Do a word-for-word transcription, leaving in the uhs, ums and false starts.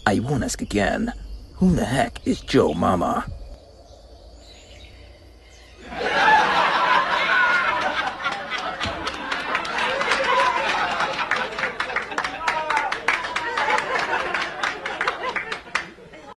I won't ask again. Who the heck is Joe Mama?